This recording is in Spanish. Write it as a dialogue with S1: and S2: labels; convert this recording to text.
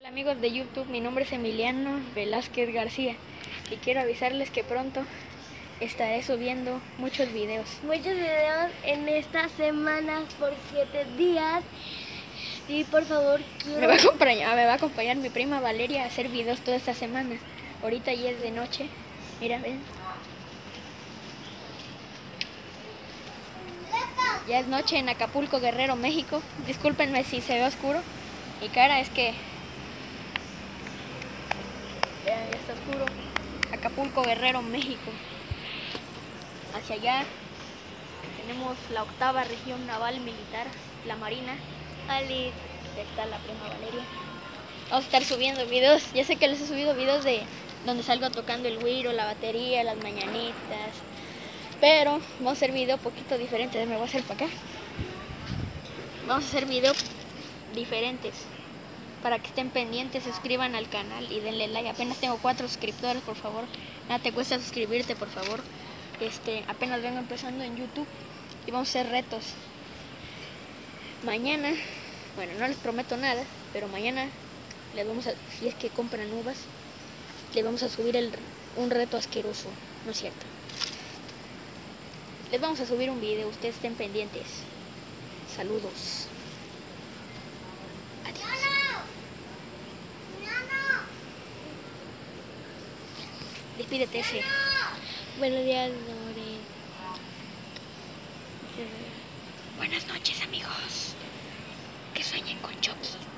S1: Hola amigos de YouTube, mi nombre es Emiliano Velázquez García y quiero avisarles que pronto estaré subiendo muchos videos.
S2: En estas semanas por 7 días. Y por favor,
S1: Me va a acompañar mi prima Valeria a hacer videos todas estas semanas. Ahorita ya es de noche. Mira, ven. Ya es noche en Acapulco, Guerrero, México. Discúlpenme si se ve oscuro. Mi cara es que... Vean, ya está oscuro. Acapulco, Guerrero, México. Hacia allá tenemos la 8ª región naval militar, la Marina.
S2: Ali.
S1: Ahí está la prima Valeria. Vamos a estar subiendo videos. Ya sé que les he subido videos de donde salgo tocando el güiro, la batería, las mañanitas. Pero vamos a hacer videos poquito diferentes. Me voy a hacer para acá. Vamos a hacer videos diferentes. Para que estén pendientes, suscriban al canal y denle like. Apenas tengo 4 suscriptores, por favor. Nada te cuesta suscribirte, por favor. Apenas vengo empezando en YouTube y vamos a hacer retos. Mañana, bueno, no les prometo nada, pero mañana les vamos a, si es que compran uvas, les vamos a subir un reto asqueroso, ¿no es cierto? Les vamos a subir un video, ustedes estén pendientes. Saludos. Adiós. Despídete ese.
S2: Buenos días, Lore.
S1: Buenas noches, amigos. Que sueñen con Chucky.